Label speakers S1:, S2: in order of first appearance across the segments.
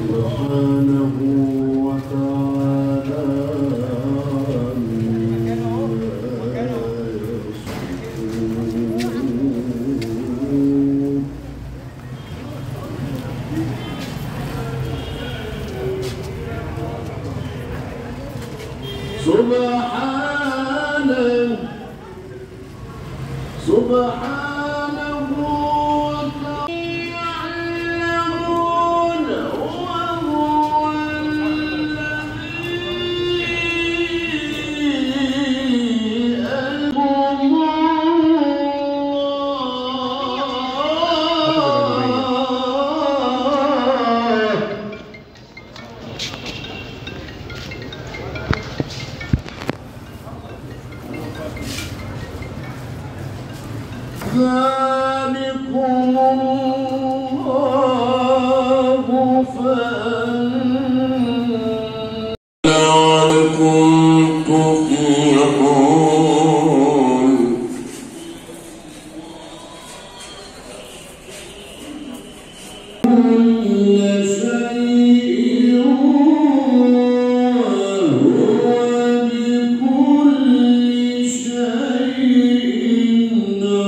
S1: سبحانه وتعالى سبحانه يعلمون وهو الذي ذلكم الله فأنتم لعلكم تفلحون كل شيء وهو بكل شيء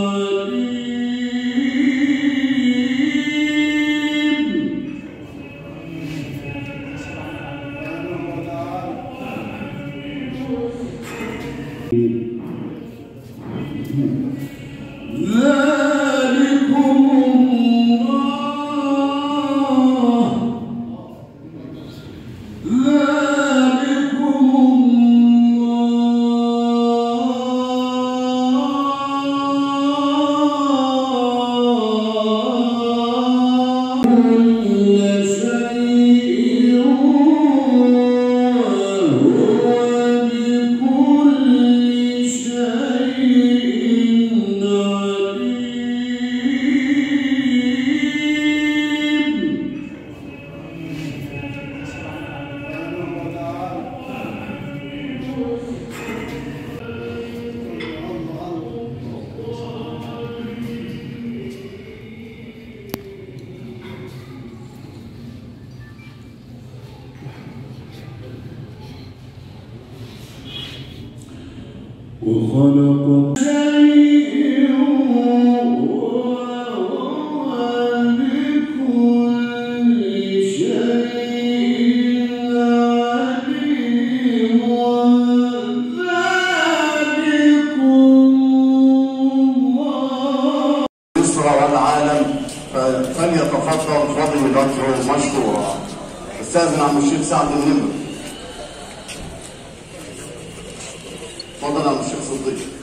S1: وخلق شيء وهو بكل شيء عليم وذلكم الله
S2: مصر والعالم فليتفضل فضيلته مشكورا. استاذنا عم الشيخ سعد النمر. تفضل يا عم الشيخ صديق.